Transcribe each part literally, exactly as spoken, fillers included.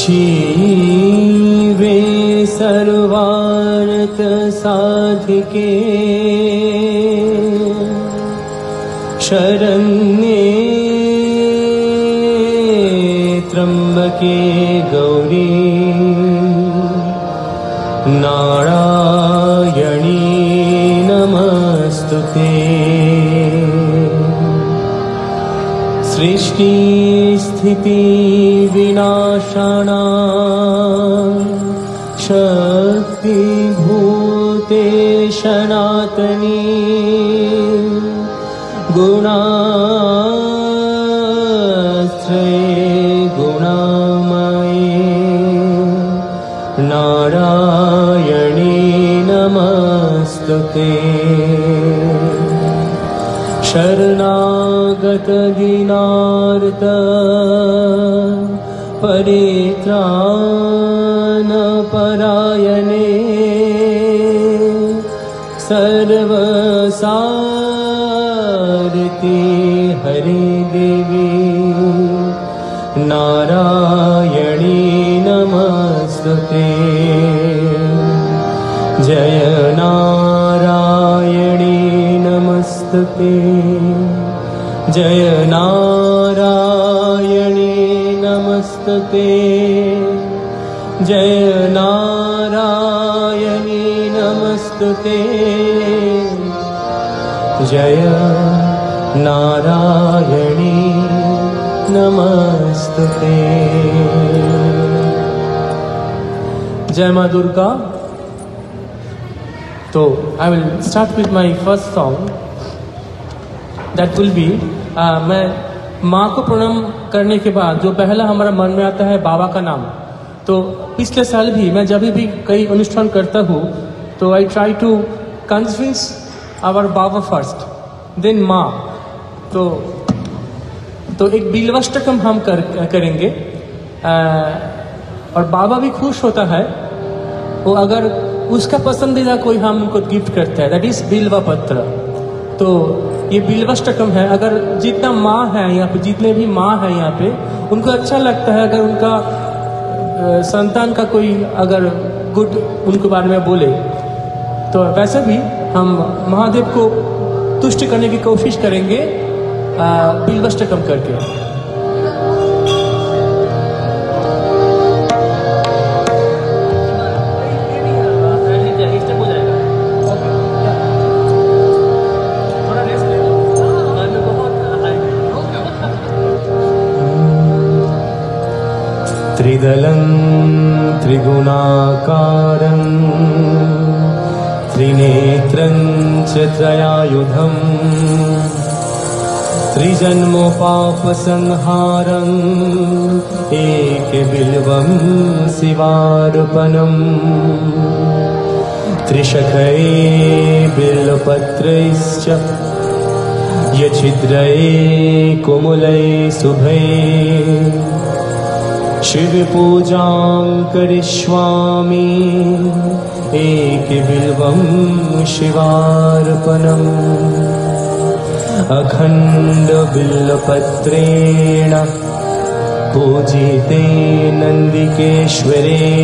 शिवे सर्वार्थ साधिके शरण्ये त्र्यंबके गौरी नारायणी नमस्तुते। सृष्टि स्थिति विनाशानां शक्ति भूते सनातनी गुणाश्रये गुणामये नारायणी नमस्तुते। शरणागत दीनार्त परित्राण परायणे सर्वसारति हरे देवी नारायणी नमस्तुते। जय नारायणी नमस्तुते। जय नारायणी नमस्तुते। जय नारायणी नमस्तुते। जय नारायणी नमस्तुते। जय माँ दुर्गा। तो I will start with my first song that will be मैं माँ को प्रणाम करने के बाद जो पहला हमारा मन में आता है बाबा का नाम। तो पिछले साल भी मैं जब भी कई अनुष्ठान करता हूँ तो I try to convince our baba first then maa. तो तो एक बिल्वाष्टकम हम कर करेंगे आ, और बाबा भी खुश होता है वो अगर उसका पसंदीदा कोई हम उनको गिफ्ट करता है, दैट इज बिल्वा पत्र। तो ये बिल्वाष्टकम है। अगर जितना माँ है यहाँ पे, जितने भी माँ है यहाँ पे, उनको अच्छा लगता है अगर उनका संतान का कोई अगर गुड उनके बारे में बोले। तो वैसे भी हम महादेव को तुष्ट करने की कोशिश करेंगे बिल्वाष्टकम करके। त्रिदलं त्रिगुणाकारं त्रिनेत्रं च त्रयायुधं त्रिजन्मपापसंहारम् एकबिल्वं शिवार्पणम् त्रिशखये बिल्वपत्रैश्च यच्छिद्रये कुमुलये शुभे शिव पूजां करिष्यामि एकबिल्वं शिवार्पणम् अखंड बिल्वपत्रेण पूजिते नंदिकेश्वरे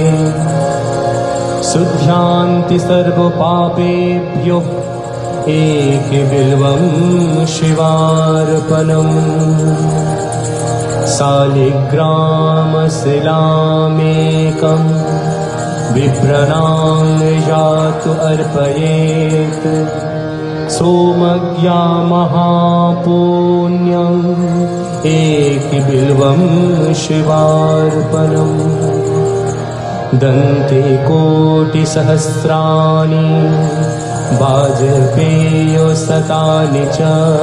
शुद्ध्यान्ति सर्वपापेभ्यो एकबिल्वं शिवार्पणम् शालिग्रामशिलामेकं विप्रणां यातु अर्पयेत् सोमज्ञा महापुण्यम् एकबिल्वं शिवार्पणम् दन्ते कोटिसहस्राणि वाजपेयशतानि च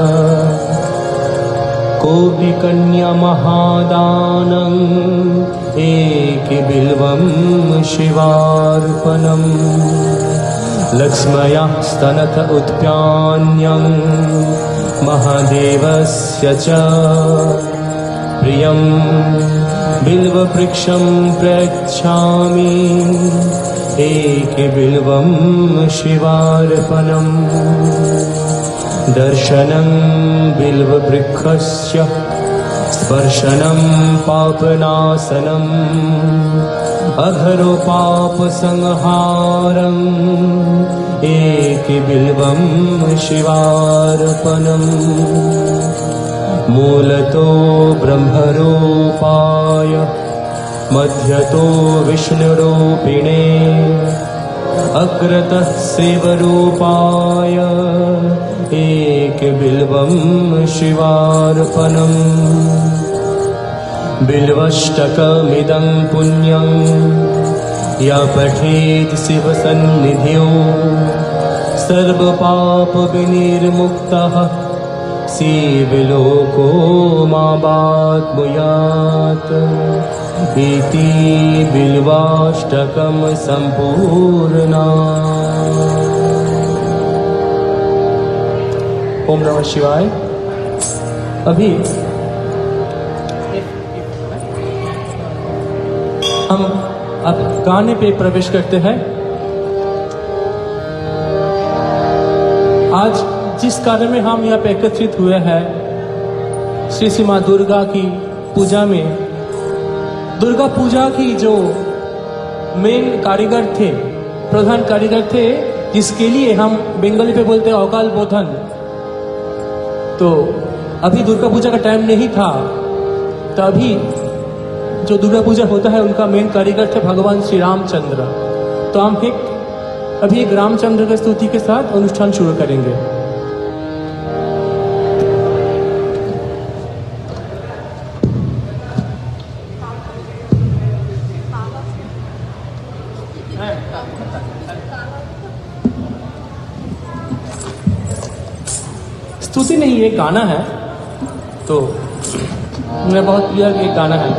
कोटिकन्या महादानम् एकबिल्वं शिवार्पणम् लक्ष्म्या स्तनत उत्प्यान्यं महादेवस्य च प्रियं बिल्ववृक्षं प्रयच्छामि एकबिल्वं शिवार्पणम् दर्शनं बिल्ववृक्षस्य स्पर्शनं पापनाशनम् अधरो पापसंहारम् एकबिल्वं शिवार्पणम् मूलतो ब्रह्मरूपाय मध्यतो विष्णुरूपिणे अग्रतः शिवरूपाय एकबिल्वं शिवार्पणम् बिल्वष्टकमिदं पुण्यं या पठेत् शिवसन्निध्यो सर्वपापविनिर्मुक्तः शिवलोको मावाप्नुयात् इति बिल्वाष्टकं सम्पूर्णा। ओम नमः शिवाय। अभी हम अब गाने पे प्रवेश करते हैं। आज जिस कार्य में हम यहाँ पे एकत्रित हुए हैं, श्री श्री माँ दुर्गा की पूजा में, दुर्गा पूजा की जो मेन कारीगर थे, प्रधान कारीगर थे, जिसके लिए हम बंगाली पे बोलते हैं अकाल बोधन। तो अभी दुर्गा पूजा का टाइम नहीं था, तो अभी जो दुर्गा पूजा होता है उनका मेन कारीगर थे भगवान श्री रामचंद्र। तो हम एक अभी एक रामचंद्र की स्तुति के साथ अनुष्ठान शुरू करेंगे। स्तुति नहीं, ये गाना है, तो मैं बहुत क्लियर एक गाना है।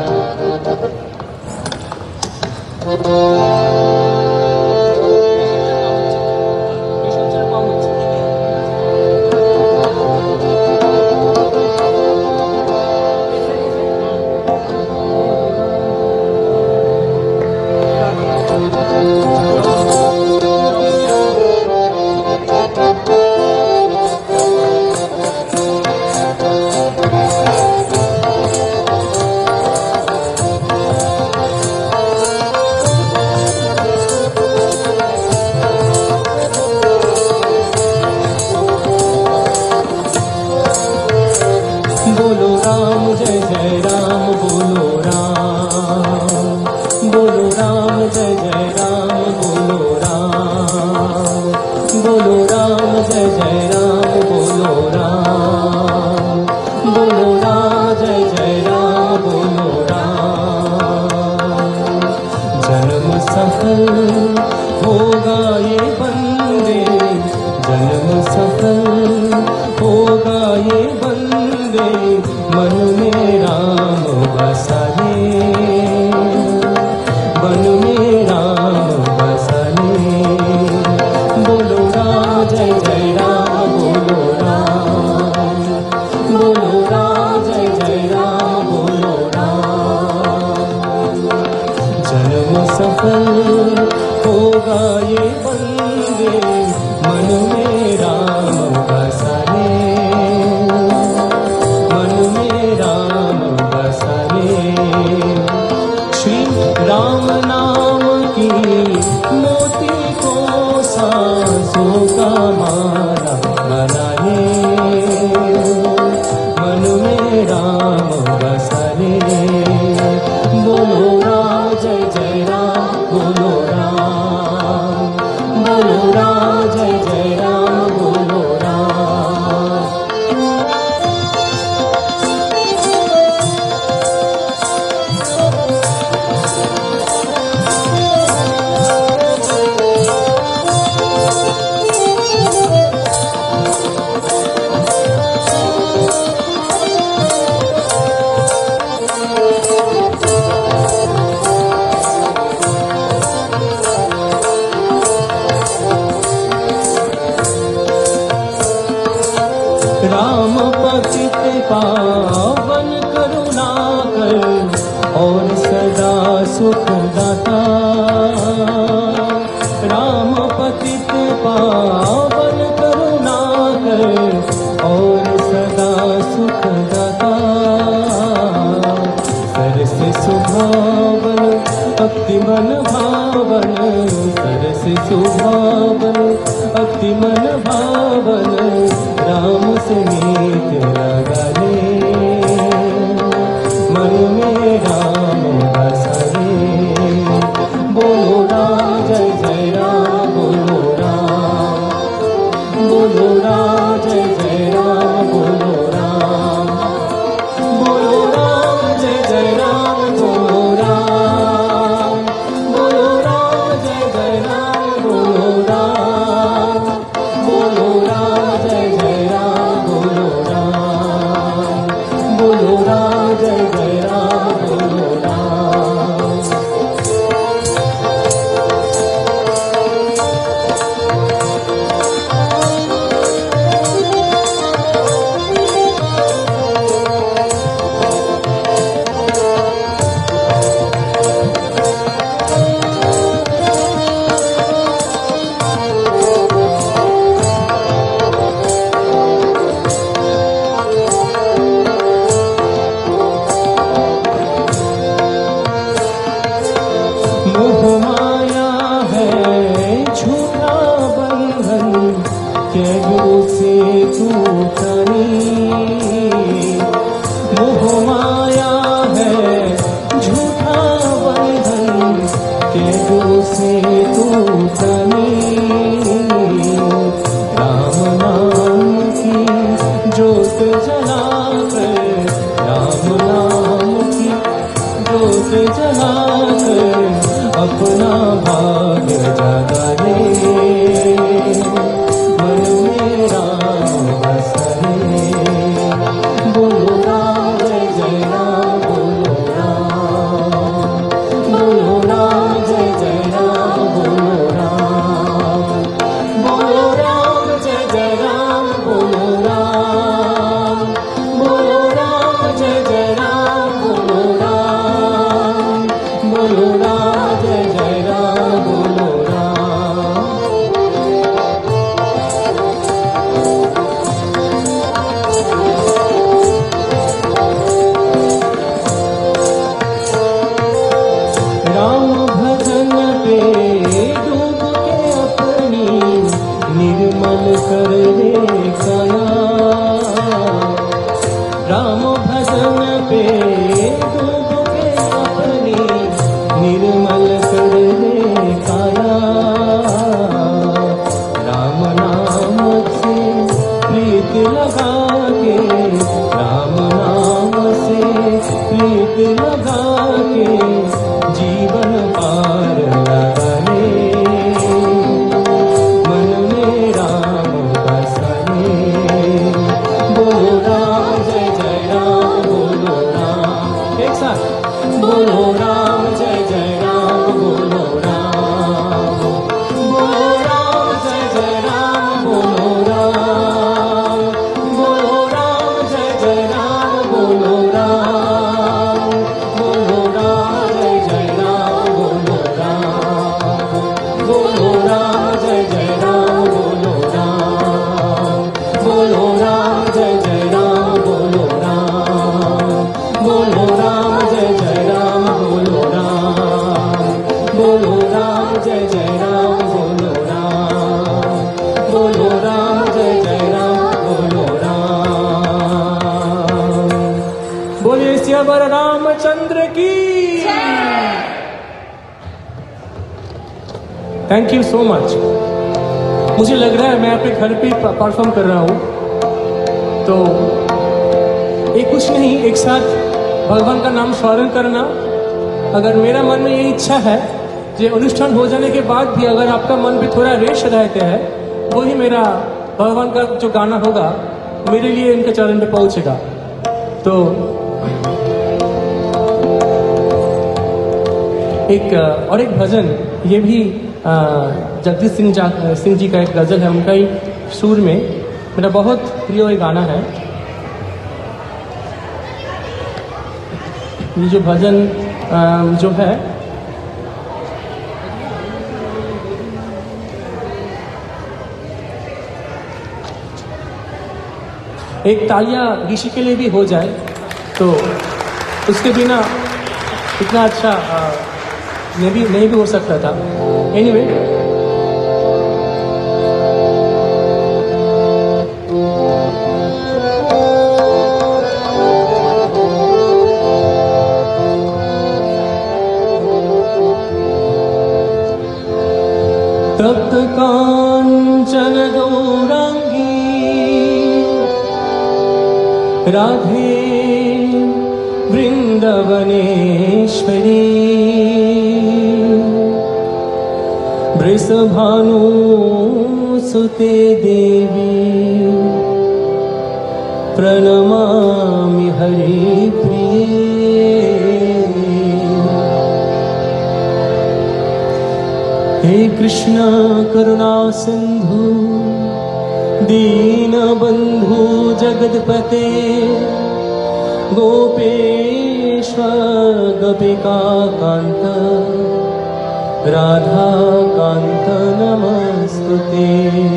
सुभावन अति मन भावन, सरस सुभावन अति मन भावन, राम समीत लगने मन में राम बसरे। बोलो राम जय जय राम, बोलो राम, बोलो राम जय जय राम, बोलो राम, बोलो राम जय जय राम, बोलो राम, बोलो राम जय जय राम, बोलो राम, बोलो राम जय जय राम, बोलो राम, बोलो राम जय जय राम, बोलो राम। अपना भाग्य जगाने मन में राम बसरे। बोलो राम जय जय राम, बोलो राम, बोलो राम जय जय राम, बोलो राम, बोलो राम जय जय राम, बोलो राम, बोलो राम जय जय राम, बोलो राम, बोलो राम जय जय राम, बोलो राम। राम भजन पे डूब के अपनी निर्मल कर दे कला। राम भजन पे डूब के अपनी निर्मल कर दे काया। राम नाम से प्रीत लगा के, राम नाम से प्रीत लगा के जीवन पार लगाने मन में राम बसने। बोलो राम जय जय राम, बोलो राम, एक साथ बोलो राम जय जय राम, बोलो राम, बोलो राम जय जय राम, बोलो राम, बोलो राम जय जय राम, बोलो राम, बोलो राम जय जय राम, बोलो राम, बोलो राम जय जय राम, बोलो राम, बोलो राम जय जय राम, बोलो राम, बोलो राम जय जय राम, बोलो राम, बोलो राम जय जय राम, बोलो राम, बोलो राम जय जय राम, बोलो राम। बोलिए सियावर रामचंद्र की। Thank you so much. मुझे लग रहा है मैं अपने घर पे परफॉर्म कर रहा हूँ, तो ये कुछ नहीं, एक साथ भगवान का नाम स्मरण करना। अगर मेरा मन में ये इच्छा है जो अनुष्ठान हो जाने के बाद भी अगर आपका मन भी थोड़ा रेश रहते हैं, वही मेरा भगवान का जो गाना होगा मेरे लिए इनके चरण पे पहुंचेगा। तो एक और एक भजन, ये भी जगदीश सिंह सिंह जी का एक गजल है, उनका ही सुर में, मेरा बहुत प्रिय ये गाना है। ये जो भजन जो है, एक तालियां ऋषि के लिए भी हो जाए, तो उसके बिना इतना अच्छा नहीं भी नहीं भी हो सकता था। एनीवे तप्त कांचन गौरांगी राधे वृंदावनेश्वरी वृषभानुसुते देवी प्रणमामि हरिप्रिये। हे कृष्ण करुणा सिंधु दीनबंधु जगदपते गोपेश्वर गोपिका कांत राधा कांत नमस्तुते।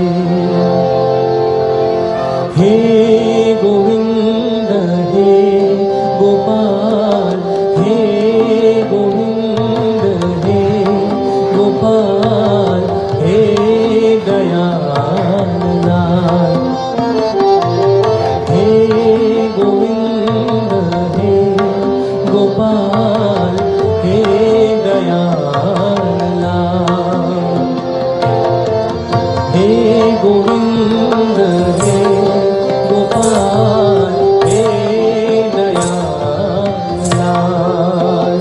हे गोविंद हे गोपाल हे गोविंद हे गोपाल हे दयाल लाल। हे गोविंद हे गोपाल हे दयाल लाल। हे गोविंद हे गोपाल हे दयाल लाल।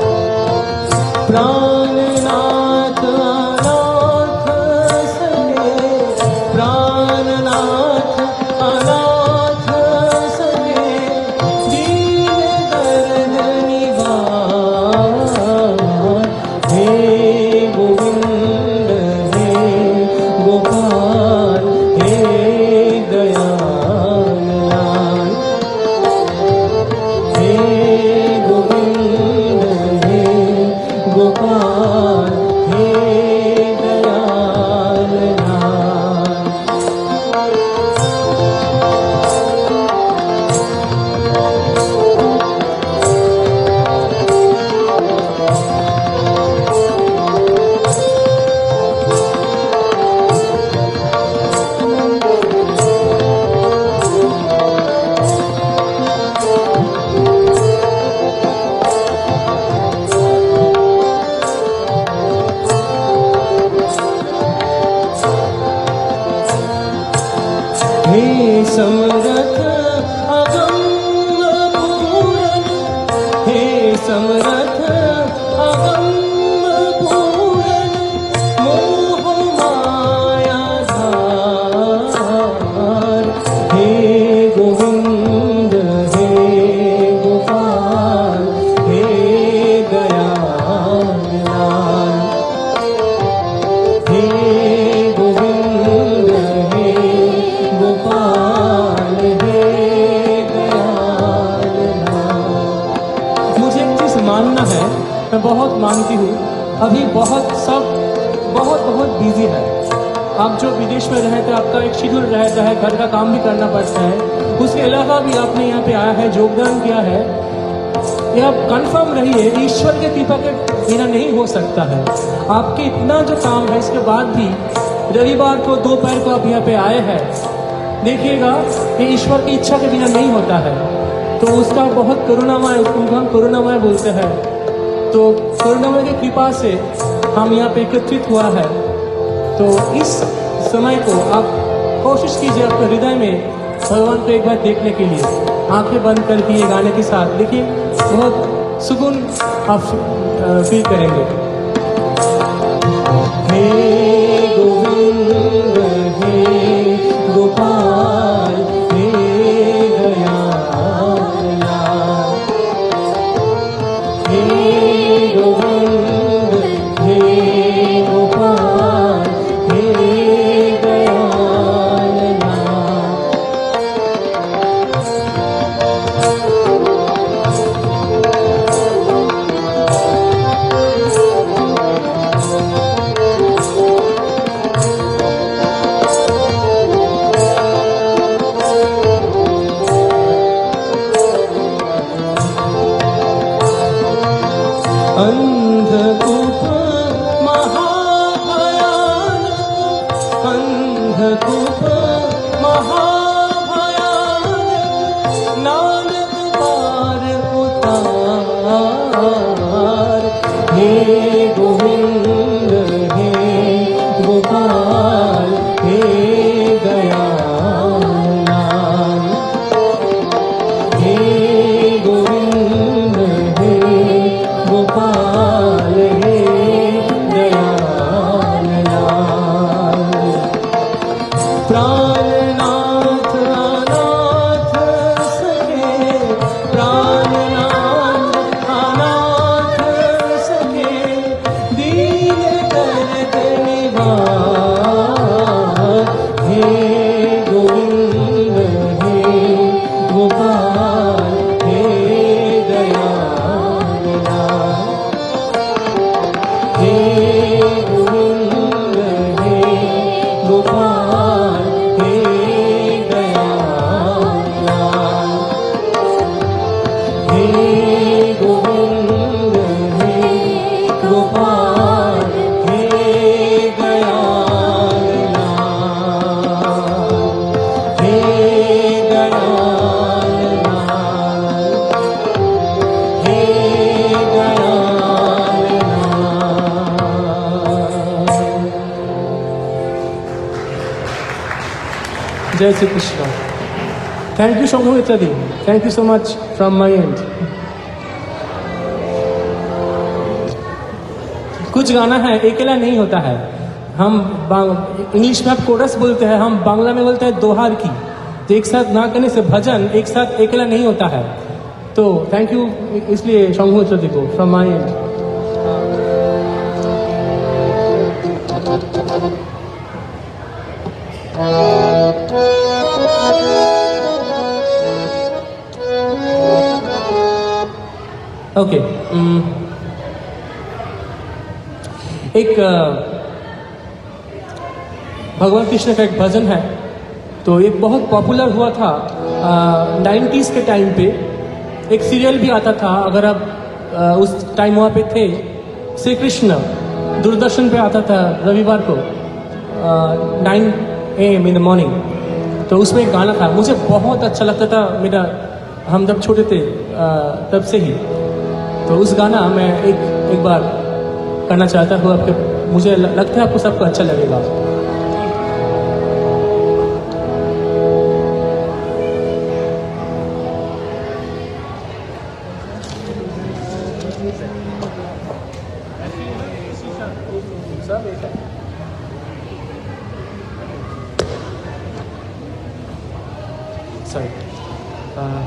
प्राणनाथ अनाथ सखे प्राणनाथ अनाथ सखे दीन दर्द निवार। हे गोविंद हे गोपाल हे दयाल लाल। हे गोविंद हे गोपाल हे दयाल लाल। हे समरथ अगम पूरन हे समरथ अगम पूरन मोह माया धार। हे गोविंद हे गोपाल हे दयाल लाल। हे गोविंद हे गोपाल हे दयाल लाल। मुझे एक चीज मानना है, मैं बहुत मानती हूँ, अभी बहुत सब बहुत बहुत बिजी है। आप जो विदेश में रहते हैं आपका एक शेड्यूल रहता है, घर का काम भी करना पड़ता है, उसके अलावा भी आपने यहाँ पे आया है, योगदान किया है। ये आप कंफर्म रहिए ईश्वर के कृपा के बिना नहीं हो सकता है। आपके इतना जो काम है इसके बाद भी रविवार को दोपहर को आप यहाँ पे आए हैं, देखिएगा कि ईश्वर की इच्छा के बिना नहीं होता है। तो उसका बहुत करुणामय, उसको हम करुणामय बोलते हैं। तो करुणामय की कृपा से हम यहाँ पे एकत्रित हुआ है। तो इस समय को आप कोशिश कीजिए अपने हृदय में भगवान को एक बार देखने के लिए आंखें बंद करके ये गाने के साथ देखिए, बहुत सुकून आप फील करेंगे। हे गोविंद हे गोपाल हे दयाल लाल। हे गोविंद हे गोपाल हे दयाल लाल। अंधकूप महाभयानक, अंधकूप महाभयानक, नानक पार उतार। हे गोविंद हे गोपाल हे दयाल, हे गोविंद हे गोपाल हे दयाल लाल। प्राणनाथ अनाथ सखे, प्राणनाथ अनाथ सखे, दीन दर्द निवार। हे गोविंद हे गोपाल हे दयाल लाल, हे गोविंद हे गोपाल हे दयाल लाल, हे गोविंद हे गोपाल हे दयाल लाल, हे दयाल लाल, हे दयाल लाल। जय Shri Krishna. Thank you Shambhumitra di, thank you so much from my end. कुछ गाना है अकेला नहीं होता है। हम इंग्लिश में आप कोरस बोलते हैं, हम बांग्ला में बोलते हैं दोहार की। तो एक साथ ना करने से भजन एक साथ अकेला नहीं होता है। तो थैंक यू इसलिए शंभुमित्रा दी को फ्रॉम माई एंड। ओके, एक अ, भगवान कृष्ण का एक भजन है। तो एक बहुत पॉपुलर हुआ था नाइन्टीज़ के टाइम पे। एक सीरियल भी आता था, अगर आप अ, उस टाइम वहाँ पे थे, श्री कृष्ण दूरदर्शन पे आता था रविवार को nine A M in the morning. तो उसमें एक गाना था, मुझे बहुत अच्छा लगता था। मेरा हम जब छोटे थे अ, तब से ही। तो उस गाना मैं एक एक बार करना चाहता हूँ आपके, मुझे लगता है आपको सबको अच्छा लगेगा। Sorry. Uh,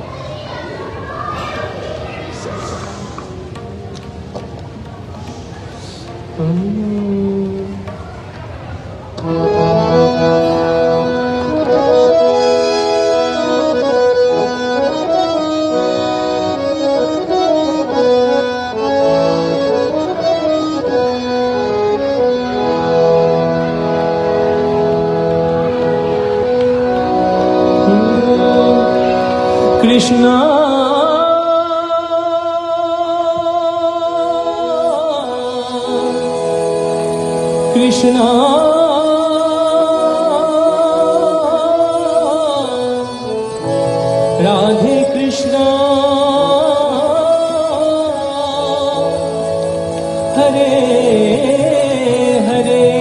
Krishna Krishna Radhe Krishna Hare Hare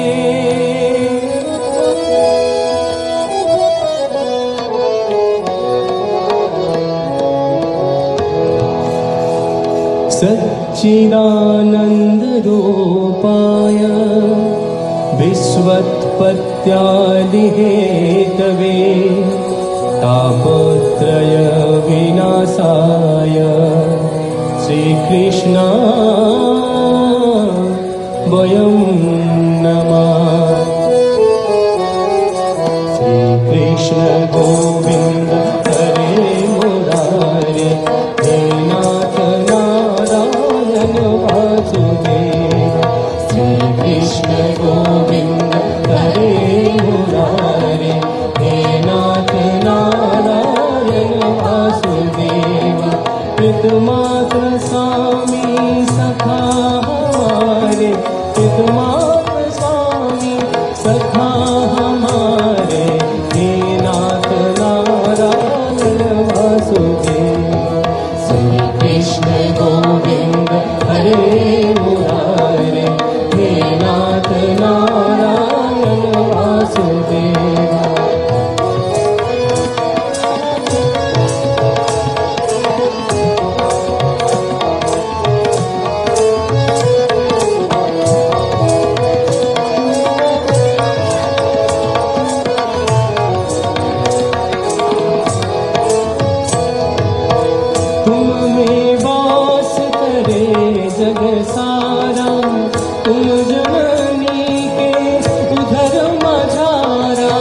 सच्चिदानंद रूपाय विश्वोत्पत्त्यादिहेतवे तापत्रय विनाशाय श्रीकृष्णाय वयं नमः। श्रीकृष्ण गोविंद हरे मुरारे हे नाथ नारायण वासुदेव। श्रीकृष्ण गोविंद हरे मुरारे हे नाथ नारायण वासुदेव। कृतमात्र साम स्वामी सखा हमारे चिदमात स्वामी सखा हमारे हे नाथ नारायण वासुदेव। श्री कृष्ण गोविंद हरे मुरारे हे नाथ नारायण वासुदेव। जग सारा तुम जननी के उधर मझारा।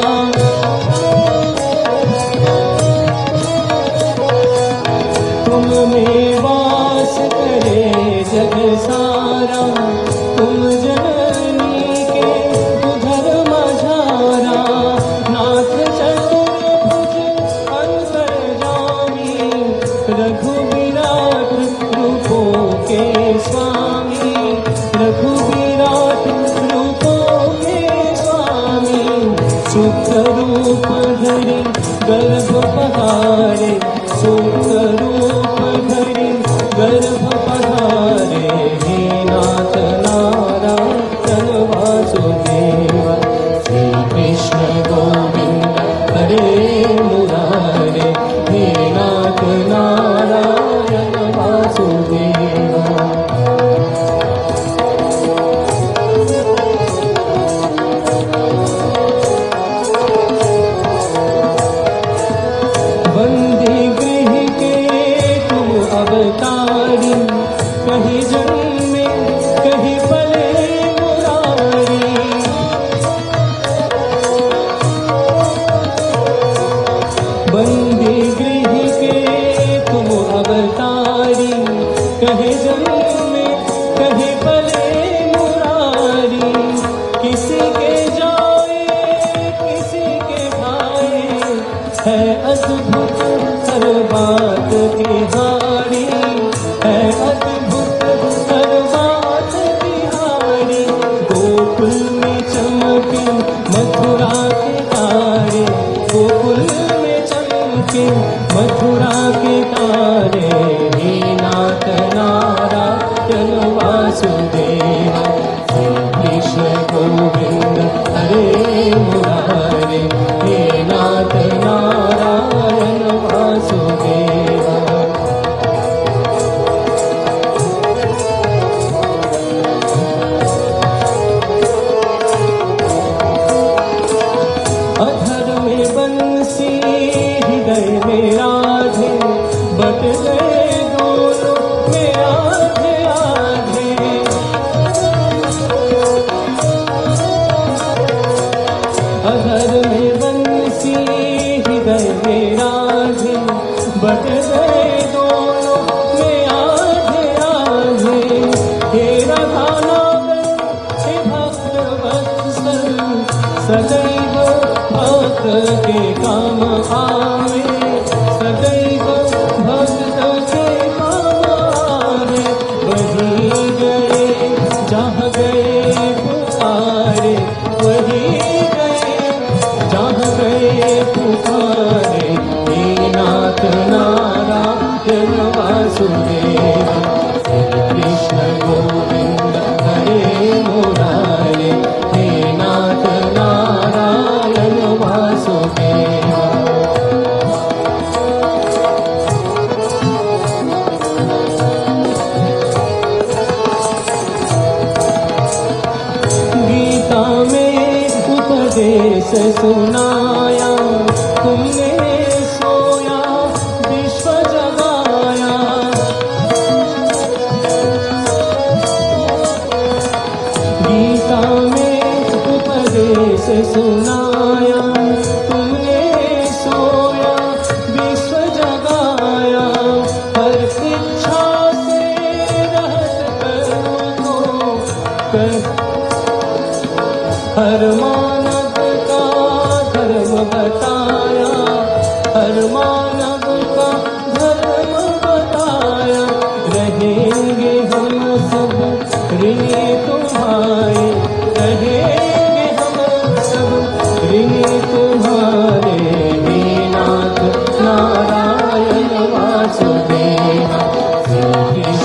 तुम में वास करे जग सारा तुम जननी के उधर मझारा। नाथ चतुर्भुज अंतर्यामी रघुवीराट रूपों के स्वामी रघुवीराट रूपों के स्वामी। शुक्र रूप धरि गर्भ पधारे शुक्र रूप धरि गर्भ पधारे हे नाथ नारायण वासुदेव। श्री कृष्ण गोविंद हरे मुरारे हे नाथ नारायण वासुदेव। बंदी गृह के तुम अवतारी कहीं जन्मे कहीं पले मुरारी। बंदी गृह के तुम अवतारी कहीं जन्मे कहीं पले मुरारी। किसी के जाए किसी के भाए है अद्भुत हर बात तिहारी है अद्भुत हर बात तिहारी। गोकुल में चमके मथुरा के तारे गोकुल में चमके मथुरा के तारे हे नाथ नारायण वासुदेव। श्री कृष्ण गोविंद हरे मुरारे हे नाथ नारायण वासुदेव। अधर में बंसी हृदय में राधे बट गए दोनों में आधे आधे। अधर में बंसी हृदय में राधे बट गए दोनों में आधे आधे। हे राधा नागर हे भक्तवत्सल सदैव भक्त के काम आवे सदैव भक्त के काम आवे। वही गए जहाँ गए पुकारे वही गए जहाँ गए पुकारे हे नाथ नारायण वासुदेव। श्री कृष्ण गोविंद हरे मुरारे हे नाथ नारायण वासुदेव। गीता में उपदेश सुनाया तुमने सोया विश्व जगाया। गीता में उपदेश सुनाया तुमने सोया विश्व जगाया। हर इच्छा से रहत कर्म को कर हर मानव का धर्म बताया हर मानव का धर्म बताया। रहेंगे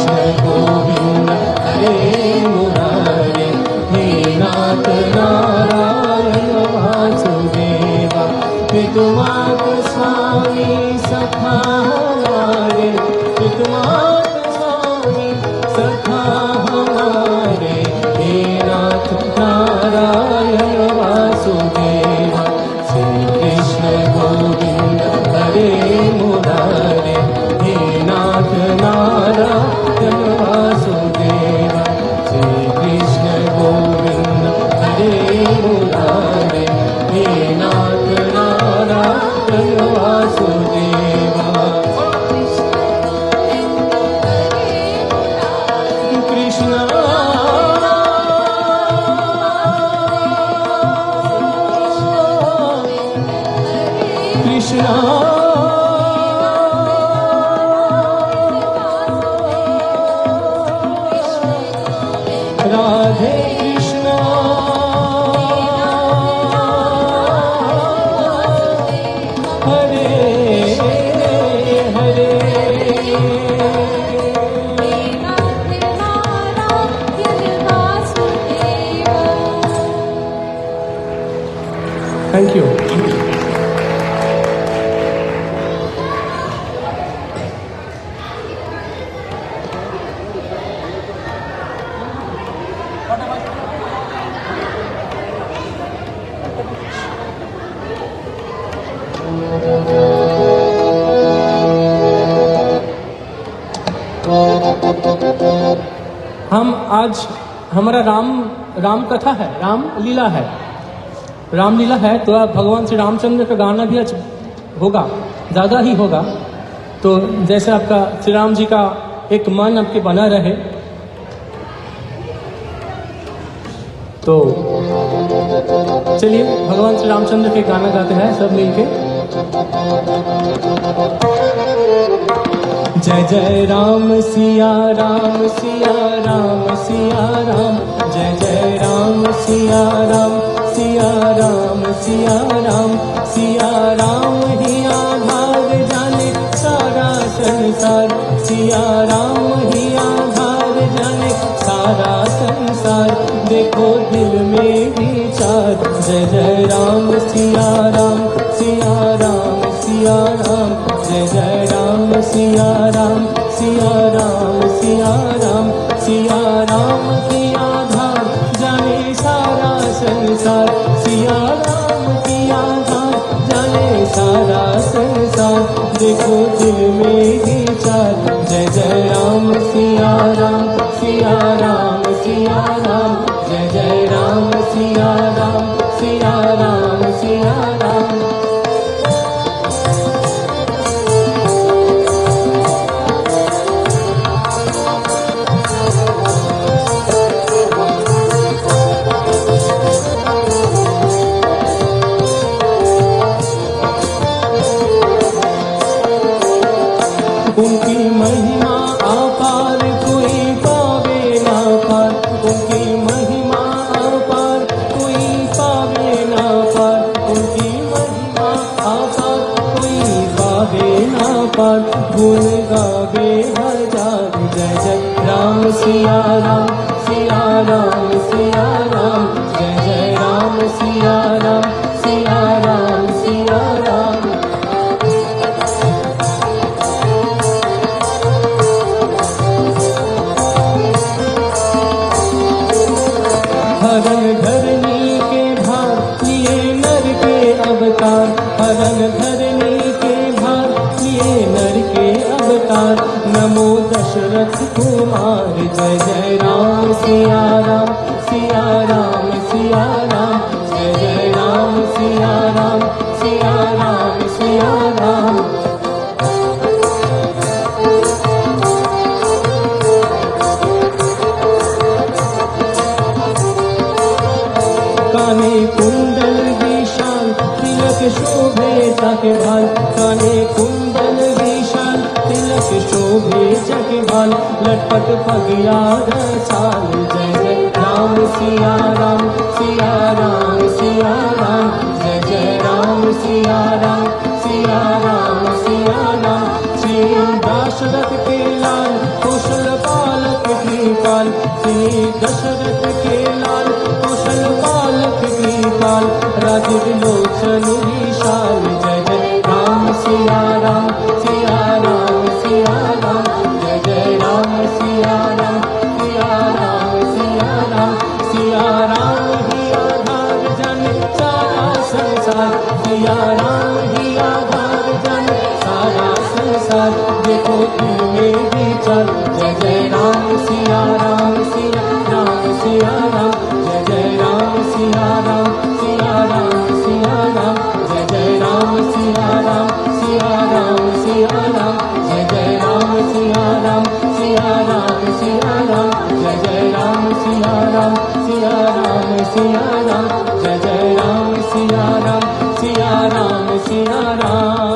कृष्ण गोविंद हरे मुरारे, हे नाथ नारायण वासुदेवा, पितुमात स्वामी सखा हमारे, पितुमात स्वामी सखा हमारे, हे नाथ नारायण वासुदेवा, श्री कृष्ण गोविंद हरे मुरारे, हे नाथ नारायण वासुदेवा, श्री कृष्ण गोविंद हरे मुरारे, हे नाथ नारायण वासुदेवा। कृष्ण कृष्ण राधे कृष्ण हरे हरे, थैंक यू। हम आज हमारा राम राम कथा है, राम लीला है, राम लीला है। तो आप भगवान श्री रामचंद्र का गाना भी आज होगा, ज़्यादा ही होगा। तो जैसे आपका श्री राम जी का एक मन आपके बना रहे, तो चलिए भगवान श्री रामचंद्र के गाना गाते हैं सब मिलके। जय जय राम सिया राम सिया राम सिया राम, जय जय राम सिया राम सिया राम सिया राम, सिया राम ही आधार जाने सारा संसार, सिया राम ही आधार जाने सारा संसार, देखो दिल में विचार। जय जय राम सिया राम सिया राम सिया राम, जय जय राम सिया राम सिया राम सिया राम, सिया राम की आधार जाने सारा संसार, सिया राम की आधार जाने सारा संसार, देखो दिल में विचार। जय जय राम सिया राम सिया राम सिया राम, जय जय राम सिया राम सिया राम सिया राम। उनकी महिमा अपार कोई पावे ना पार, उनकी महिमा अपार कोई पावे ना पार, उनकी महिमा अपार कोई पावे ना पार, गुण गावे हजार। जय जय राम सिया राम सिया राम सिया राम, जय जय राम सिया राम सिया राम सिया राम। हरन धरनी के भार लिए नर के अवतार, हरन धरनी के भार लिए नर के अवतार, नमो दशरथ कुमार। जय जय राम सिया राम सिया राम सिया राम, जय जय राम सिया राम सिया राम सिया राम। काने कुंडल विशाल तिलक शोभे जाके भाल, काने कुंडल विशाल तिलक शोभे जाके भाल, लटपट पगिया रसाल। जय जय राम सिया राम सिया राम सिया राम, जय जय राम सिया राम सिया राम सिया राम। श्री दशरथ के लाल कुशल मधुर लोचन विशाल जय जय राम सिया राम सिया राम सिया राम जय जय राम सिया राम सिया राम सिया राम सिया राम ही आधार जन सारा संसार सिया राम ही आधार जन सारा संसार देखो तुम्हें विचार जय जय राम सिया राम सिया राम सिया राम जय जय राम सिया राम सिया राम सिया राम जय जय राम सिया राम सिया राम सिया राम जय जय राम सिया राम सिया राम सिया राम जय जय राम सिया राम सिया राम सिया राम जय जय राम सिया राम सिया राम सिया राम।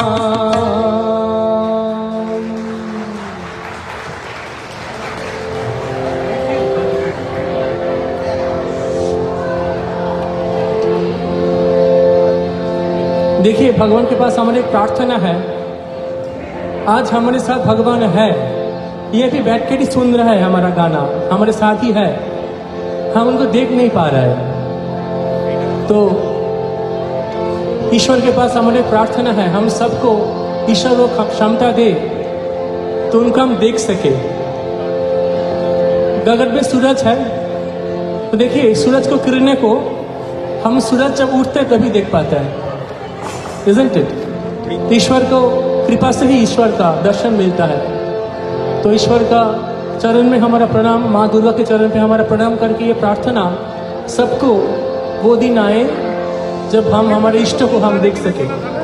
देखिए, भगवान के पास हमारी एक प्रार्थना है। आज हमारे साथ भगवान है, ये भी बैठ कर ही सुन रहा है हमारा गाना, हमारे साथ ही है, हम उनको देख नहीं पा रहे हैं। तो ईश्वर के पास हमारी प्रार्थना है, हम सबको ईश्वर को क्षमता दे तो उनको हम देख सके। गगन में सूरज है, तो देखिए सूरज को किरणें को हम सूरज जब उठते तभी देख पाते हैं, isn't it? ईश्वर को कृपा से ही ईश्वर का दर्शन मिलता है। तो ईश्वर का चरण में हमारा प्रणाम, माँ दुर्गा के चरण पे हमारा प्रणाम करके ये प्रार्थना सबको वो दिन आए जब हम हमारे इष्ट को हम देख सके।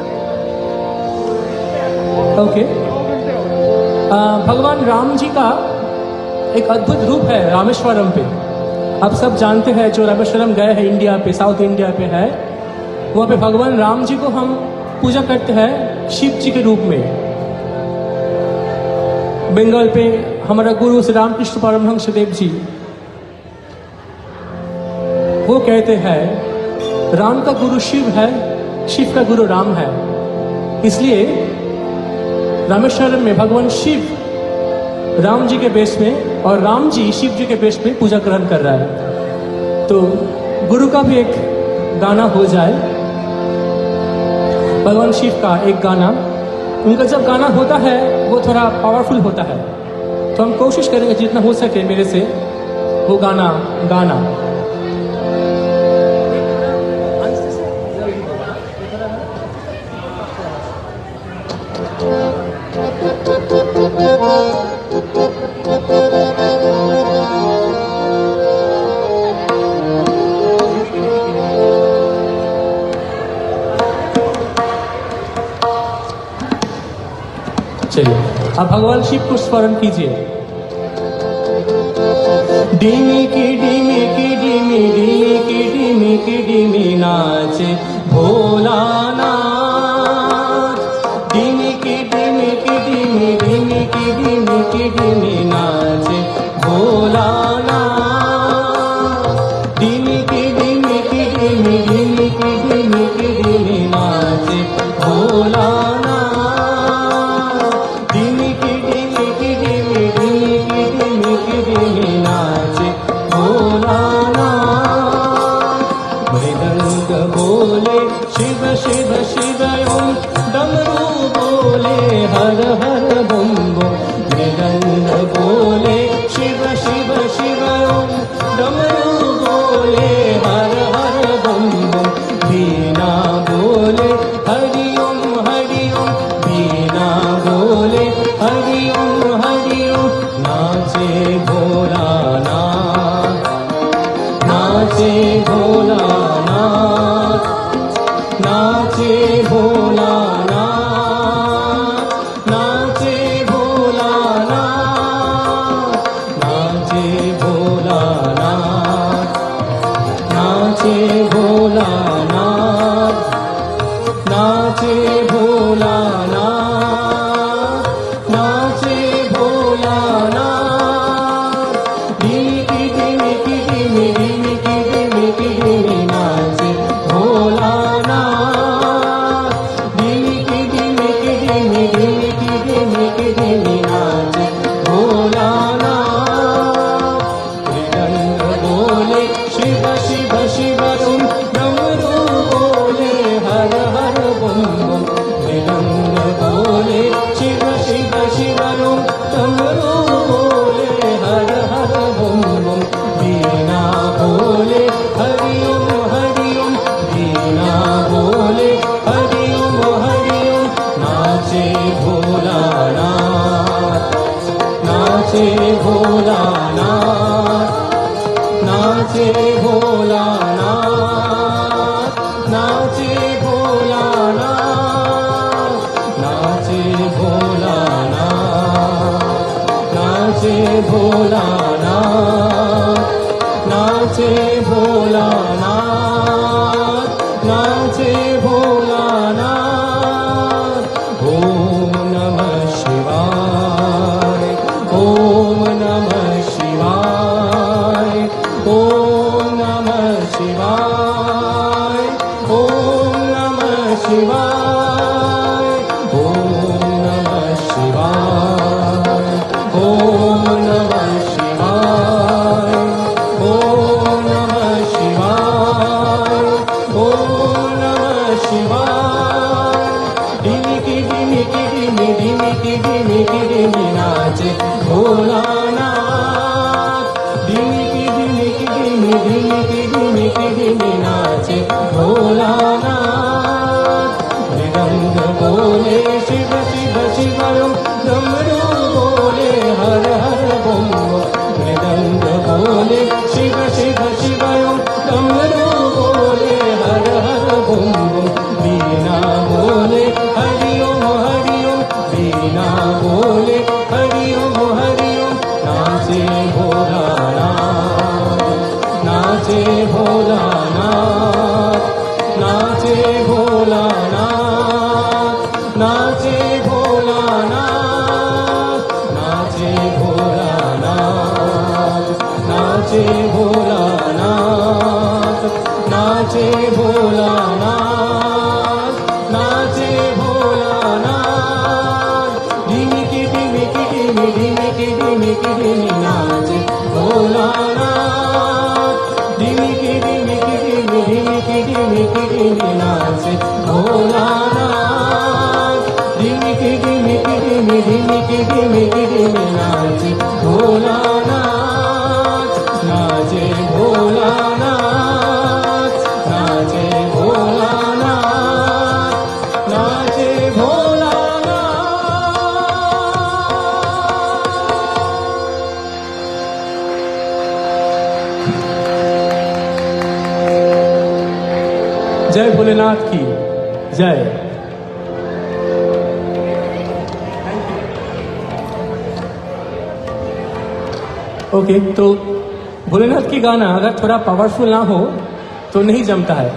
ओके, भगवान राम जी का एक अद्भुत रूप है रामेश्वरम पे। आप सब जानते हैं, जो रामेश्वरम गए हैं इंडिया पे, साउथ इंडिया पे है, वहाँ पे भगवान राम जी को हम पूजा करते हैं शिव जी के रूप में। बंगाल पे हमारा गुरु श्री रामकृष्ण परमहंस देव जी वो कहते हैं राम का गुरु शिव है, शिव का गुरु राम है। इसलिए रामेश्वरम में भगवान शिव राम जी के बेस में और राम जी शिव जी के बेस में पूजा ग्रहण कर रहा है। तो गुरु का भी एक गाना हो जाए, भगवान शिव का एक गाना। उनका जब गाना होता है वो थोड़ा पावरफुल होता है, तो हम कोशिश करेंगे जितना हो सके मेरे से वो गाना गाना। चलिए, अब भगवान शिव को स्मरण कीजिए। डिमी की डिमी की डिमी डिमी की डिमी की डिमी नाचे भोलानाथ। डिमी की डिमी की डिमी डिमी की डिमी की डिमी नाचे भोलानाथ। डिमी की डिमी की डिमी डिमी की डिमी की डिमी नाचे भोलानाथ। शिव शिव शिव ओम डमरू बोले हर हर बम बम। मृदंग बोले शिव शिव शिव ओम डमरू बोले हर हर बम बम। बीना बोले हरि ओम हरि ओम, बीना बोले हरि ओम हरि ओम। नाचे भोलानाथ, नाचे भोलानाथ, नाचे भोलानाथ, नाचे भोलानाथ, नाचे भोलानाथ, नाचे भोलानाथ, नाचे भोलानाथ, नाचे भोलानाथ। डिमी की डिमी की डिमी डिमी की डिमी की डिमी नाचे भोलानाथ। भोलानाथ। मृदंग नाचे भोलानाथ, नाचे भोलानाथ, नाचे भोलानाथ, नाचे भोलानाथ, नाचे भोलानाथ, नाचे भोलानाथ। ओम नमः शिवाय, ओम नमः शिवाय, ओम नमः शिवाय, ओम नमः शिवाय, ओम नमः शिवाय, ओम नमः शिवाय, ओम नमः शिवाय, ओम नमः शिवाय। डिमिकी डिमिकी डिमि डिमिकी डिमिकी डिमि नाचे भोलानाथ, डिमिकी डिमिकी डिमि डिमिकी डिमिकी डिमि नाचे भोलानाथ। मृदंग बोले शिव शिव शिवम, डमरू बोले हर हर बम बम। मृदंग बोले शिव शिव शिवम, डमरू बोले हर हर बम बम। वीणा बोले हरि ओम हरि ओम, वीणा बोले हरि ओम हरि ओम। नाचे भोलानाथ, नाचे भोलानाथ, नाचे भोलानाथ, नाचे भोलानाथ, नाचे भोलानाथ, नाचे भोलानाथ, नाचे भोलानाथ, नाचे भोलानाथ। डिमिकी डिमिकी डिमि डिमिकी डिमिकी डिमि नाचे भोलानाथ, डिमिकी डिमिकी डिमि डिमिकी डिमिकी डिमि नाचे भोलानाथ, डिमिकी डिमिकी डिमि डिमिकी डिमिकी डिमि नाचे भोलानाथ। नाचे भोलानाथ, नाचे भोलानाथ, नाचे भोलानाथ। जय भोलेनाथ की जय। ओके okay, तो भोलेनाथ की गाना अगर थोड़ा पावरफुल ना हो तो नहीं जमता है।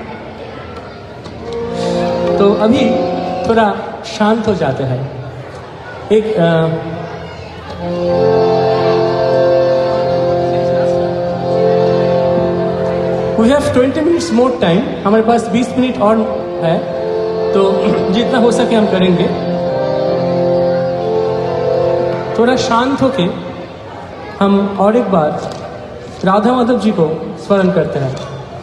तो अभी थोड़ा शांत हो जाते हैं। एक we have twenty minutes more time, हमारे पास बीस मिनट और है, तो जितना हो सके हम करेंगे। थोड़ा शांत होके हम और एक बार राधा माधव जी को स्मरण करते हैं।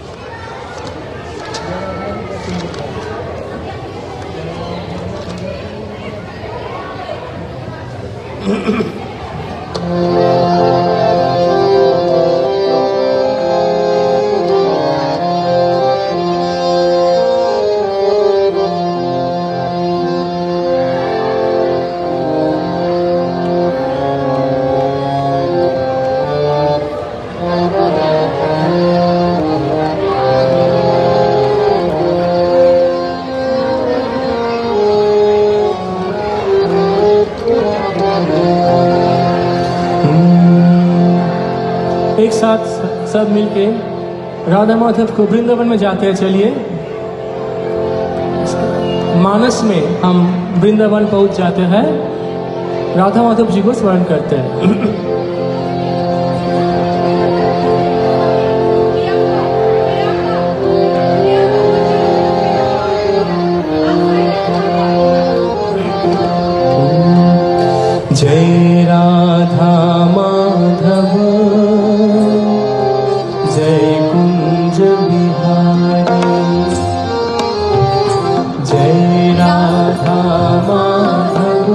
एक साथ सब मिलके राधा माधव को वृंदावन में जाते हैं। चलिए, मानस में हम वृंदावन पहुंच जाते हैं, राधा माधव जी को स्मरण करते हैं। जय राधा माधव, जय कुंज बिहारी, जय राधा माधव,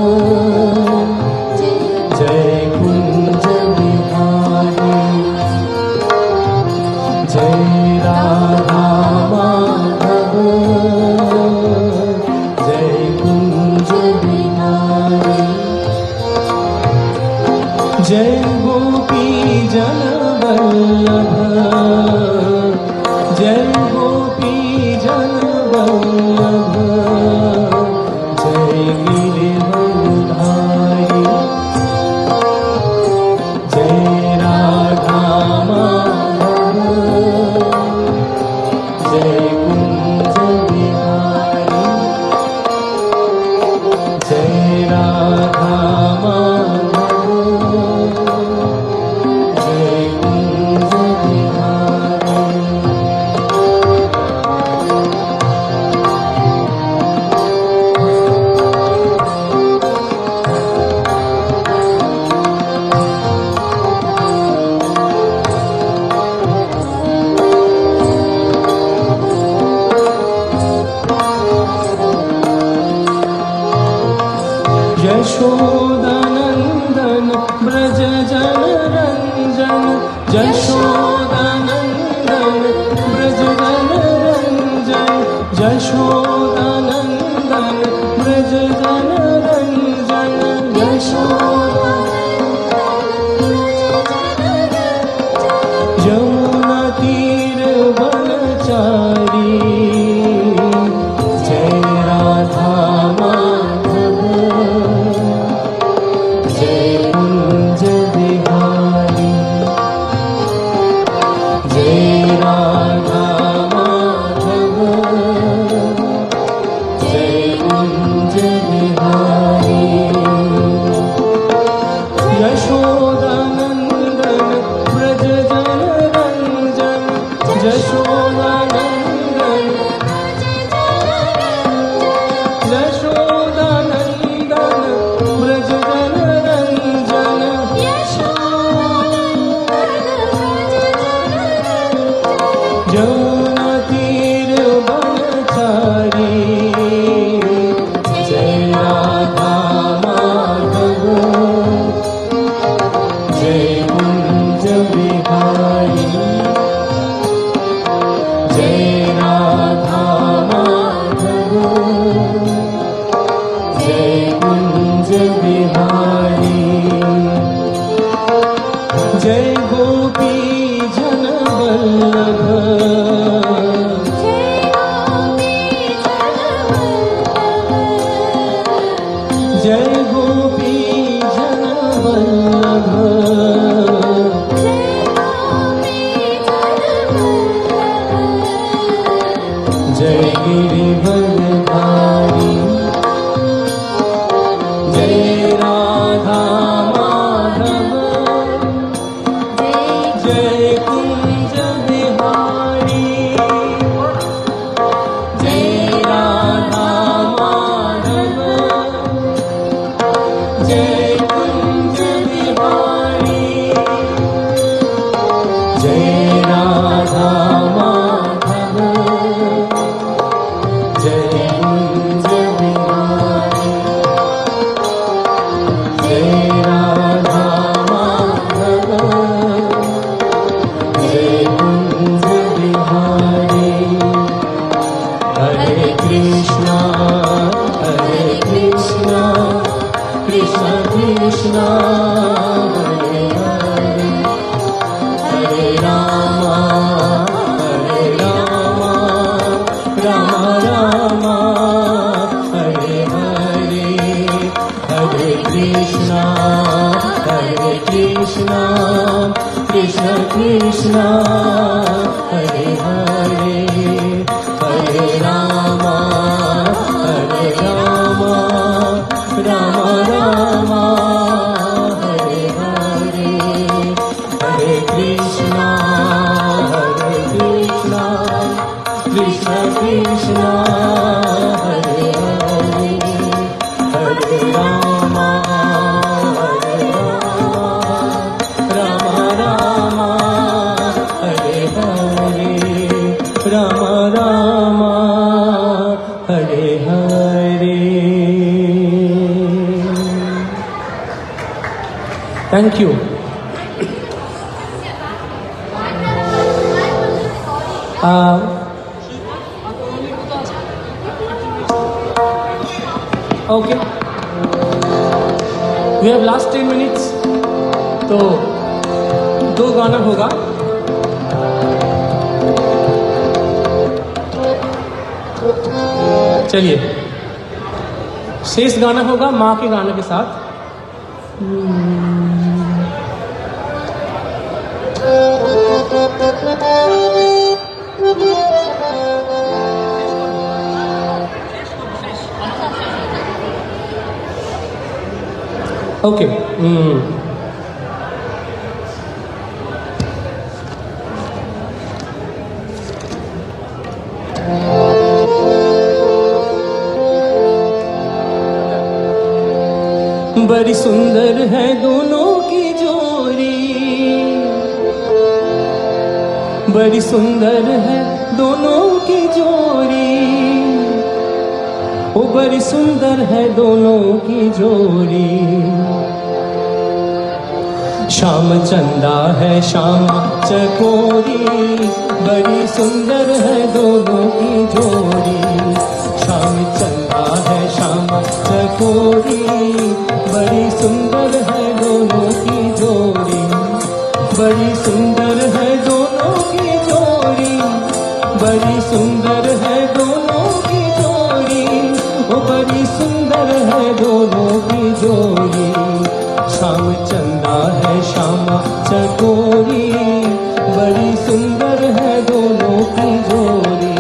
जय कुंज बिहारी, जय राधा माधव, जय कुंज बिहारी। जय गोपी जन वल्लभ, यशोदानंदन ब्रज जन रंजन यशोदा यमुना तीर वनचारी जय राधा माधव जय कुंज बिहारी जय राधा माधव जय कुंज बिहारी यशोदानंदन ब्रज जन रंजन यशोदानंदन यशोदानंदन ब्रज जन रंजन यमुना तीर वनचारी जय राधा माधव जय कुंज बिहारी जय राधा माधव जय कुंज बिहारी जय गोपी जन वल्लभ जय गोपी जन वल्लभ जय गिरिवरधारी जय राधा माधव जय कुंज बिहारी जय राधा माधव जय कुंज बिहारी जय राधा माधव जय कुंज बिहारी जय राधा माधव जय कुंज बिहारी हरे कृष्णा हरे कृष्णा कृष्ण कृष्णा हरे हरे हरे रामा हरे रामा राम राम हरे हरे हरे कृष्णा हरे कृष्णा कृष्ण कृष्णा हरे हरे हरे राम हरे राम राम राम हरे हरे हरे कृष्णा हरे कृष्णा कृष्ण कृष्णा हरे हरे हरे राम हरे राम राम राम हरे हरे राम राम हरे हरे। Thank you. Okay, we have last ten minutes, तो दो गाना होगा। चलिए, शेष गाना होगा माँ के गाने के साथ। ओके, बड़ी सुंदर है दोनों की जोड़ी, बड़ी सुंदर है दोनों की जोड़ी, ओ बड़ी सुंदर है दोनों की जोड़ी। श्याम चंदा है श्यामा चकोरी, बड़ी सुंदर है दोनों की जोड़ी। श्याम चंदा है श्यामा चकोरी, बड़ी सुंदर है दोनों की जोड़ी। बड़ी सुंदर है दोनों की जोड़ी, बड़ी सुंदर है दोनों की जोड़ी, वो बड़ी सुंदर है दोनों की जोड़ी। श्याम चंदा है श्यामा चकोरी, बड़ी सुंदर है दोनों की जोड़ी।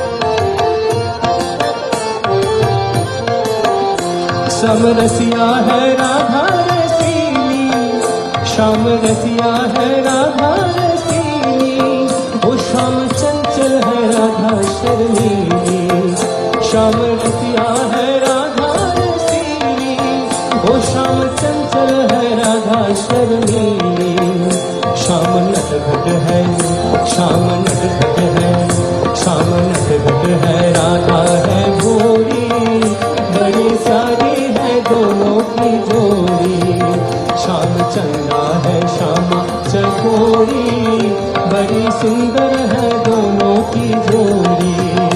समरसिया है राधा रसीली, श्याम रसिया है राधा रसीली, वो श्याम चंचल है राधा शर्मीली। श्याम रसिया है राधा रसीली, वो श्याम चंचल है राधा शर्मीली। श्याम नटखट है, श्याम नटखट है, श्याम नटखट है, राधा है भोरी, बड़ी सारी है दोनों की जोड़ी। श्याम चंदा है श्यामा चकोरी, बड़ी सुंदर है दोनों की जोड़ी।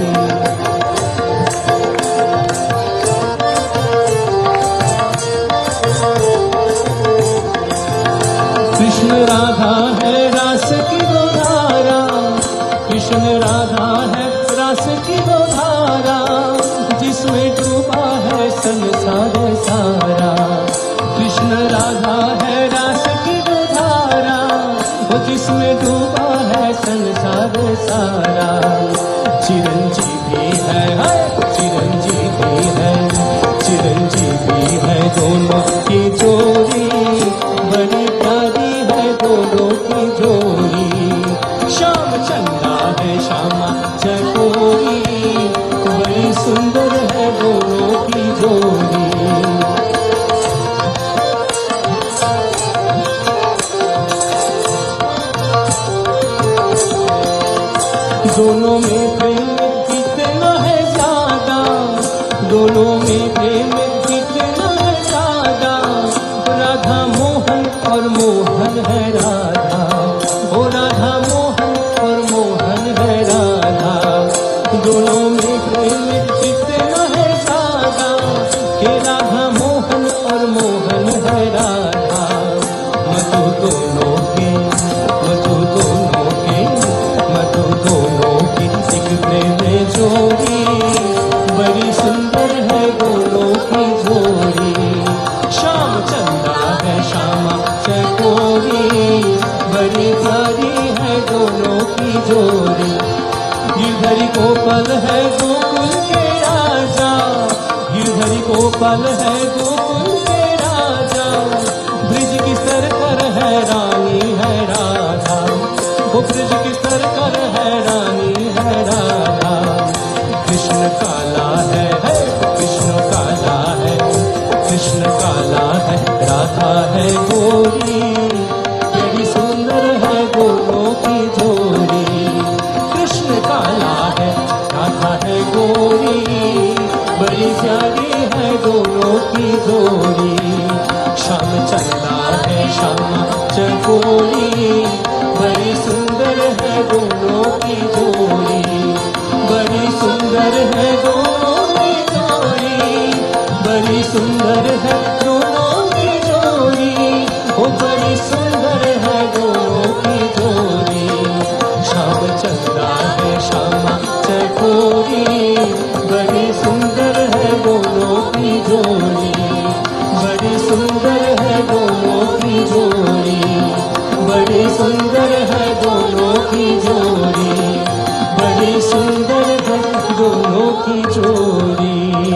कृष्ण राधा है रास की दो धारा, कृष्ण राधा है रास की दो धारा, जिसमें डूबा है संसार सारा। कृष्ण राधा है रास की दो धारा, वो जिसमें डूबा है संसार सारा। चिरंजीवी है, है चिरंजीवी है, चिरंजीवी है दोनों की जोड़ी, बड़ी प्यारी है दोनों की जोड़ी। श्याम चंदा है श्यामा चकोरी, बड़ी सुंदर है दोनों की जोड़ी। दोनों में प्रेम कितना है ज्यादा, दोनों में प्रेम कितना है ज्यादा। राधा मोहन और मोहन है राधा, ओ राधा मोहन और मोहन है राधा। दोनों में प्रेम कितना है ज्यादा, कि राधा मोहन और मोहन है राधा। मधु दोनों के, मधु दोनों के, मधु दोनों की एक प्रेम जोड़ी, बड़ी सुंदर है दोनों की जोड़ी। श्याम चंदा है श्यामा चकोरी, बड़ी प्यारी है दोनों की जोड़ी। गिरधरी गोपाल है गोकुल के राजा, गिरधरी गोपाल है गोकुल के राजा, ब्रिज की सरकर है रानी है राधा, वो ब्रिज की सरकर है रानी है राधा। कृष्ण काला है, है कृष्ण काला है, कृष्ण काला है, राधा है गोरी, बड़ी सुंदर है दोनों की जोड़ी। कृष्ण काला है, राधा है गोरी, बड़ी प्यारी है दोनों की जोड़ी। श्याम चंदा है श्यामा चकोरी, बड़ी सुंदर है दोनों की जोड़ी। बड़ी सुंदर है दोनों की जोड़ी, बड़ी सुंदर है दोनों की जोड़ी, वो बड़ी सुंदर है दोनों की जोड़ी। श्याम चंदा है श्यामा चकोरी, बड़ी सुंदर है दोनों की जोड़ी। बड़ी सुंदर है दोनों की जोड़ी, बड़ी सुंदर है दोनों की जोड़ी, बड़ी सुंदर है दोनों की जोड़ी।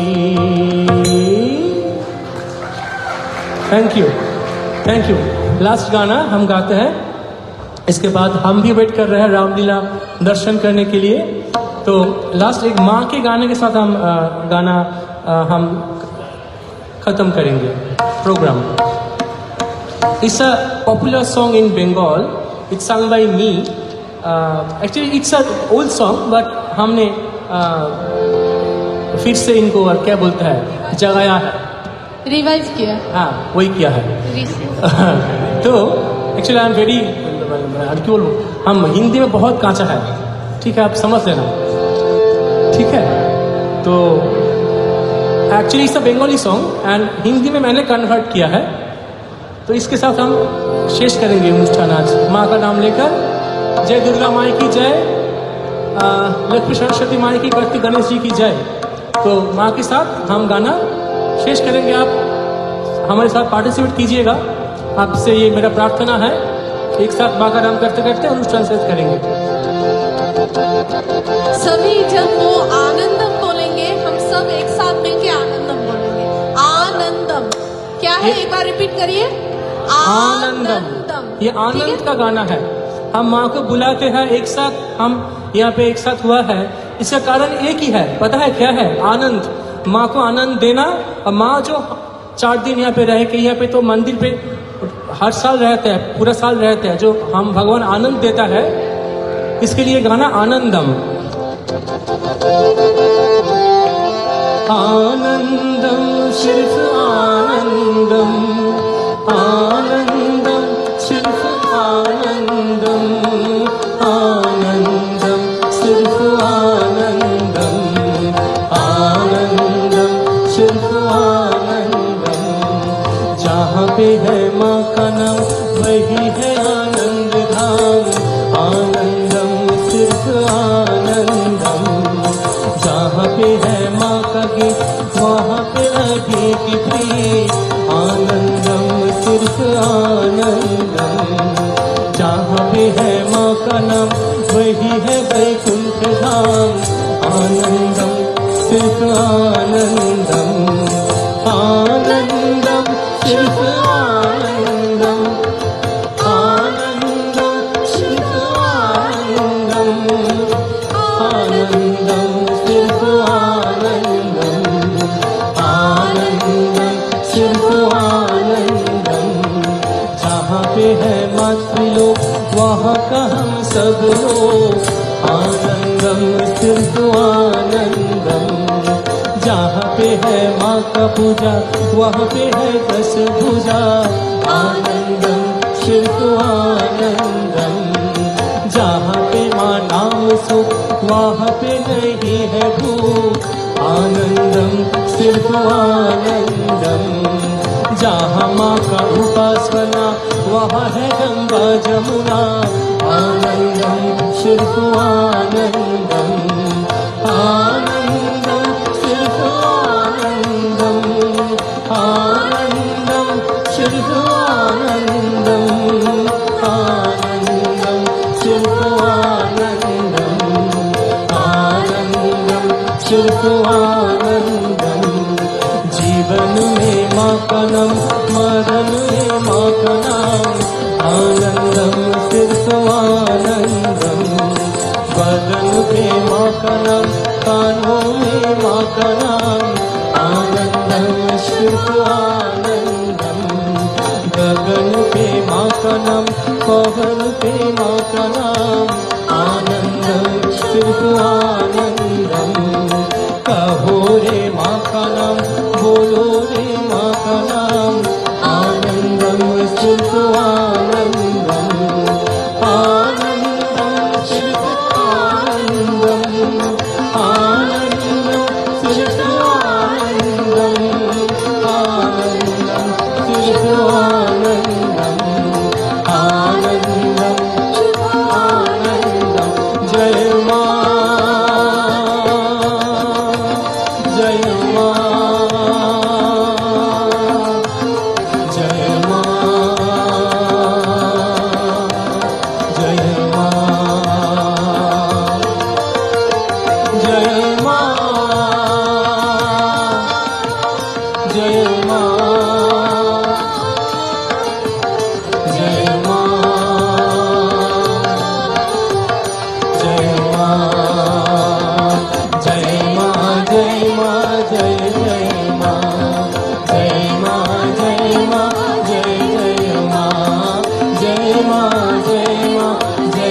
Thank you, thank you. Last गाना हम गाते हैं, इसके बाद हम भी वेट कर रहे हैं रामलीला दर्शन करने के लिए। तो लास्ट एक माँ के गाने के साथ हम आ, गाना आ, हम खत्म करेंगे program. It's a popular song in Bengal. It's sung by me. Uh, actually, it's a old song, but हमने uh, फिर से इनको क्या बोलता है जगाया है, रिवाइज किया। हाँ वही किया है। तो एक्चुअली आई एम वेरी, क्यों बोलूँ, हम हिंदी में बहुत कांचा है, ठीक है, आप समझ लेना, ठीक है। तो actually it's a Bengali song and Hindi में मैंने कन्वर्ट किया है। तो इसके साथ हम शेष करेंगे अनुष्ठान आज माँ का नाम लेकर। जय दुर्गा माई की जय, लक्ष्मी सरस्वती माई की, कार्तिक गणेश जी की जय। तो माँ के साथ हम गाना शेष करेंगे, आप हमारे साथ पार्टिसिपेट कीजिएगा, आपसे ये मेरा प्रार्थना है। एक साथ माँ का नाम करते करते अनुष्ठान शेष करेंगे। सभी जब वो आनंदम बोलेंगे, हम सब एक साथ मिलके आनंदम बोलेंगे। आनंदम क्या है, एक बार रिपीट करिए। आनंदम, ये आनंद का गाना है। हम माँ को बुलाते हैं एक साथ, हम यहाँ पे एक साथ हुआ है, इसका कारण एक ही है, पता है क्या है? आनंद, माँ को आनंद देना। और माँ जो चार दिन यहाँ पे रह के, यहाँ पे तो मंदिर पे हर साल रहते हैं, पूरा साल रहते हैं, जो हम भगवान आनंद देता है, इसके लिए गाना आनंदम। आनंदम सिर्फ आनंदम, आनंदम सिर्फ आनंदम, आनंदम सिर्फ आनंदम, आनंदम सिर्फ आनंदम। जहाँ पे है माँ का नाम वही है आनंद धाम, आनंदम सिर्फ आनंदम। जहाँ पे है माँ का गीत वहाँ पे अभी की प्रीत, आनंदम सिर्फ आनंदम। जहाँ पे है माँ का नाम वही है वैकुंठ धाम, आनंदम सिर्फ आनंदम, आनंदम सिर्फ आनंदम, आनंदम सिर्फ आनंदम, आनंदम सिर्फ आनंदम, आनंदम सिर्फ आनंदम। जहाँ पे है मातृलोक वहाँ का हम सब लोग, आनंदम सिर्फ आनंदम। जहाँ पे है माँ का पूजा वहाँ पे है दस भुजा, आनंदम सिर्फ आनंदम। जहाँ पे माँ नाम सुख वहाँ पे नहीं है भूख, आनंदम सिर्फ आनंदम। जहाँ माँ का उपासना वहाँ है गंगा जमुना, आनंदम सिर्फ आनंदम, आनंदम सिर्फ आनंदम, आनंदम सिर्फ आनंदम, आनंदम सिर्फ आनंदम, आनंदम सिर्फ आनंदम। जीवन में माँ का नाम, मरण में माँ का नाम, आनंदम सिर्फ आनंदम। बदन पे माँ का नाम, कानों में माँ का नाम, आनंदम सिर्फ आनंदम। गगन पे माँ का नाम, पवन पे माँ का नाम, आनंदम सिर्फ आनंदम। कहो रे माँ का नाम, बोलो रे माँ का नाम, आनंदम सिर्फ आनंदम, आनंदम सिर्फ आनंदम, आनंदम सिर्फ आनंदम, आनंदम सिर्फ आनंदम, आनंदम सिर्फ आनंदम। जय माँ, जय माँ, जय माँ, जय माँ, जय माँ, जय माँ, जय माँ, जय माँ, जय माँ, जय माँ, जय जय माँ, जय माँ, जय माँ, जय जय माँ, जय माँ, जय माँ, जय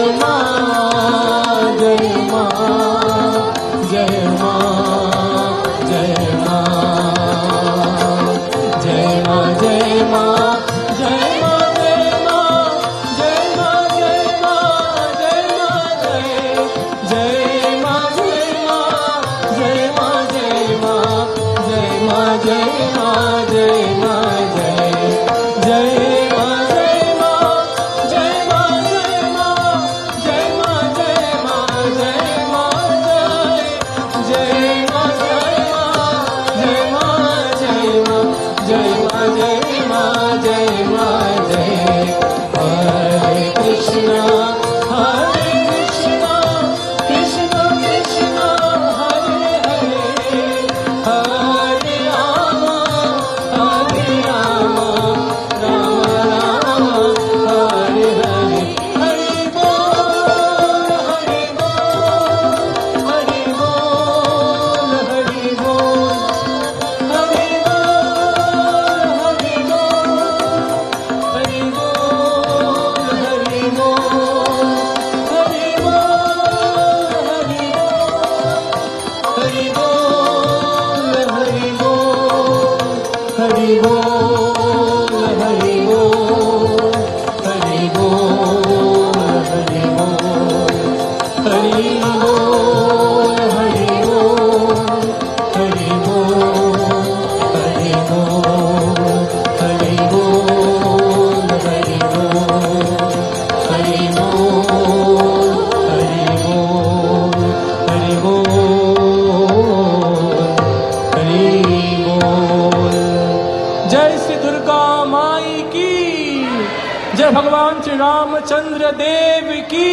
जय श्री दुर्गा माई की, जय भगवान श्री रामचंद्र देव की,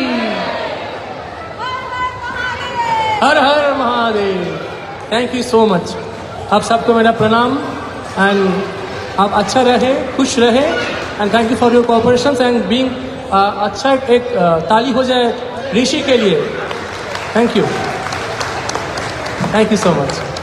हर हर Mahadev. Thank you so much. आप सबको मेरा प्रणाम एंड आप अच्छा रहे, खुश रहे and thank you for your cooperation and being अच्छा। एक uh, ताली हो जाए ऋषि के लिए। Thank you, thank you so much.